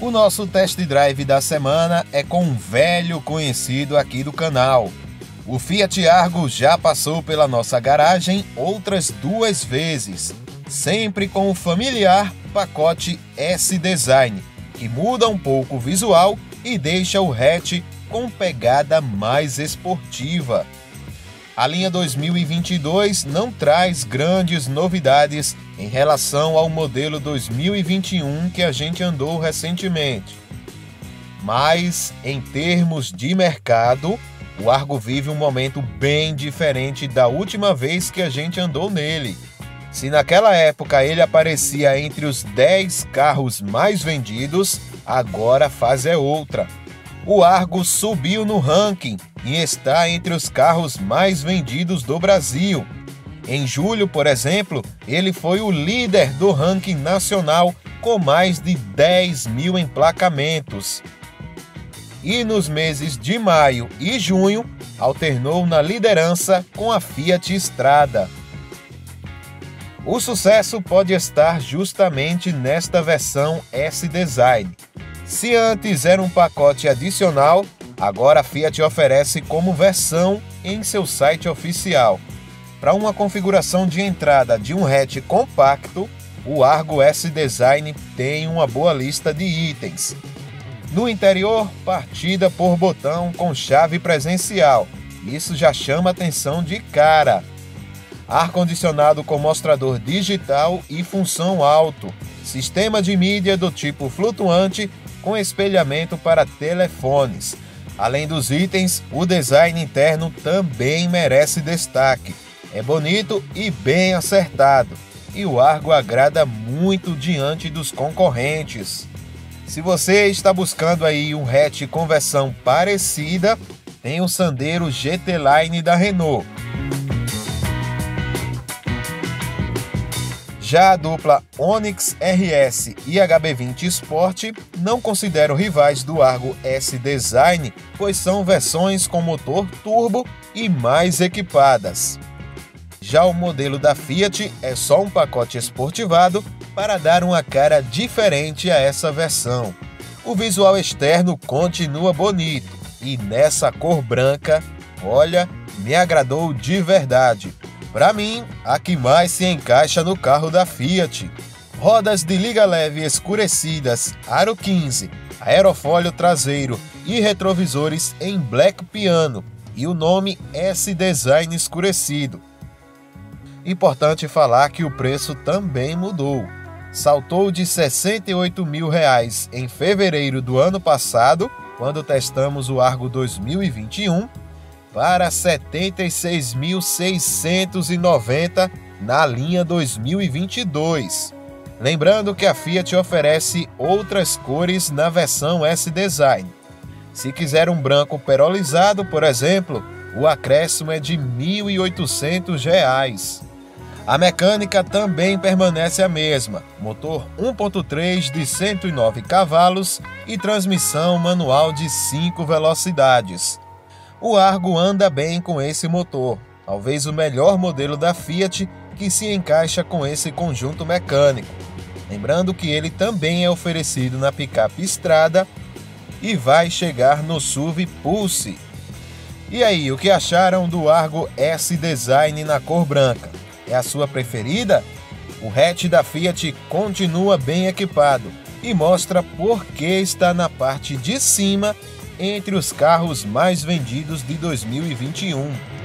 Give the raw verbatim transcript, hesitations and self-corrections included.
O nosso test drive da semana é com um velho conhecido aqui do canal. O Fiat Argo já passou pela nossa garagem outras duas vezes, sempre com o familiar pacote S-Design, que muda um pouco o visual e deixa o hatch com pegada mais esportiva. A linha dois mil e vinte e dois não traz grandes novidades em relação ao modelo dois mil e vinte e um que a gente andou recentemente. Mas, em termos de mercado, o Argo vive um momento bem diferente da última vez que a gente andou nele. Se naquela época ele aparecia entre os dez carros mais vendidos, agora a fase é outra. O Argo subiu no ranking e está entre os carros mais vendidos do Brasil. Em julho, por exemplo, ele foi o líder do ranking nacional com mais de dez mil emplacamentos. E nos meses de maio e junho, alternou na liderança com a Fiat Strada. O sucesso pode estar justamente nesta versão S-Design. Se antes era um pacote adicional, agora a Fiat oferece como versão em seu site oficial. Para uma configuração de entrada de um hatch compacto, o Argo S-Design tem uma boa lista de itens. No interior, partida por botão com chave presencial. Isso já chama atenção de cara. Ar-condicionado com mostrador digital e função alto. Sistema de mídia do tipo flutuante com espelhamento para telefones. Além dos itens, o design interno também merece destaque. É bonito e bem acertado, e o Argo agrada muito diante dos concorrentes. Se você está buscando aí um hatch com versão parecida, tem o Sandero G T Line da Renault. Já a dupla Onix R S e H B vinte Sport não considero rivais do Argo S-Design, pois são versões com motor turbo e mais equipadas. Já o modelo da Fiat é só um pacote esportivado para dar uma cara diferente a essa versão. O visual externo continua bonito e nessa cor branca, olha, me agradou de verdade. Para mim, a que mais se encaixa no carro da Fiat. Rodas de liga leve escurecidas, aro quinze, aerofólio traseiro e retrovisores em black piano e o nome S-Design escurecido. Importante falar que o preço também mudou. Saltou de sessenta e oito mil reais em fevereiro do ano passado, quando testamos o Argo dois mil e vinte e um, para setenta e seis mil seiscentos e noventa na linha dois mil e vinte e dois. Lembrando que a Fiat oferece outras cores na versão S-Design. Se quiser um branco perolizado, por exemplo, o acréscimo é de mil e oitocentos reais. A mecânica também permanece a mesma, motor um ponto três de cento e nove cavalos e transmissão manual de cinco velocidades. O Argo anda bem com esse motor, talvez o melhor modelo da Fiat que se encaixa com esse conjunto mecânico. Lembrando que ele também é oferecido na picape Strada e vai chegar no S U V Pulse. E aí, o que acharam do Argo S-Design na cor branca? É a sua preferida? O hatch da Fiat continua bem equipado e mostra por que está na parte de cima entre os carros mais vendidos de dois mil e vinte e um.